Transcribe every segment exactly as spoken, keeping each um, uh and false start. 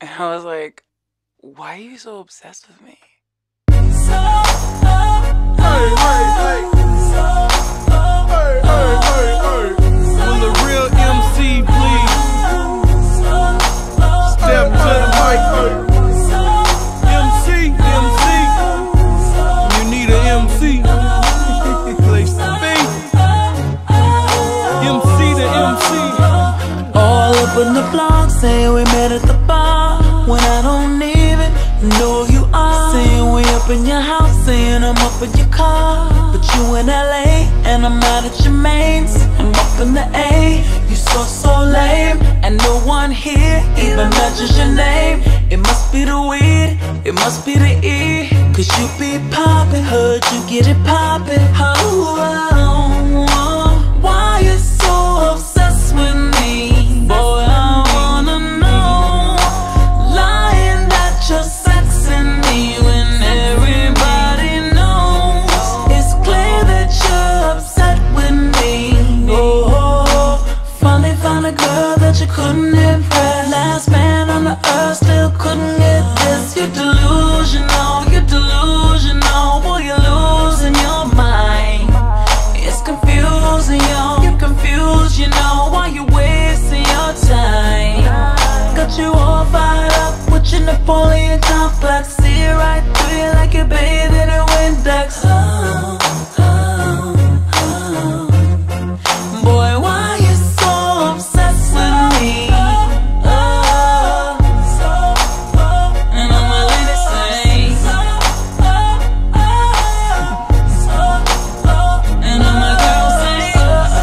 And I was like, why are you so obsessed with me? So, oh, hey, hey, hey. So, oh, hey, hey, hey, hey. Will the real M C please step to the mic, hey. M C, M C. You need an M C. Place to be. M C to M C. All up in the blog saying we met at the bar when I don't even know who you are. Saying we up in your house, saying I'm up in your car, but you in L A and I'm out at your mains. I'm up in the A, you so so lame, and no one here even mentions your name. It must be the weed, it must be the E, cause you be poppin', heard you get it poppin'. Oh, oh, oh, why you so obsessed with me? Boy, I wanna know, lying that you're sexing me when everybody knows. It's clear that you're upset with me. Oh, finally found a girl that you couldn't impress. Last man on the earth still couldn't get this. You're delusional, you're delusional. Boy, you're losing your mind. It's confusing, yo, you're confused, you know. Why you wasting your time? Got you all fired up with your Napoleon complex. See it right through you like you're bathed in a Windex. Oh, oh, oh. Boy, why you so obsessed with me? Oh, and all my ladies say, and all my girls say,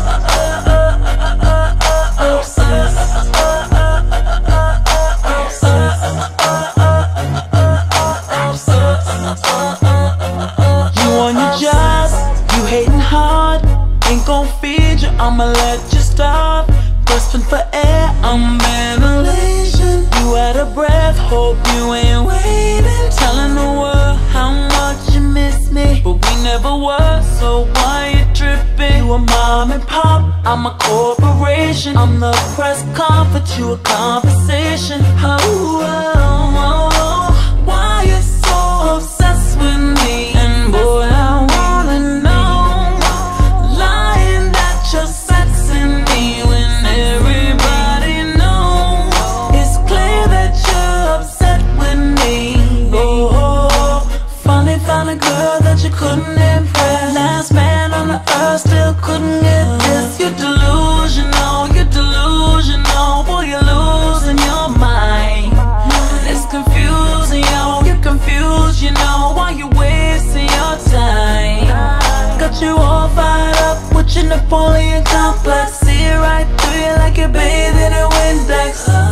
you on your job, you hating hard, ain't gon' feed you, I'ma let you starve. Gasping for air, I'm ventilation. You out of breath, hope you ain't waiting. Telling the world how much you miss me, but we never were, so why you tripping? You a mom and pop, I'm a corporation. I'm the press conference, you a conversation. Oh, oh, oh, why you so obsessed with me? And boy, I wanna know, lying that you're sexing me when everybody knows. It's clear that you're upset with me. Oh, finally found a girl that you couldn't impress. Last man on the earth still couldn't get this. You're delusional, you're delusional. Boy, you're losing your mind. It's confusing, yo, you're confused, you know. Why you wasting your time? Got you all fired up with your Napoleon complex. See it right through you like you're bathed in a Windex.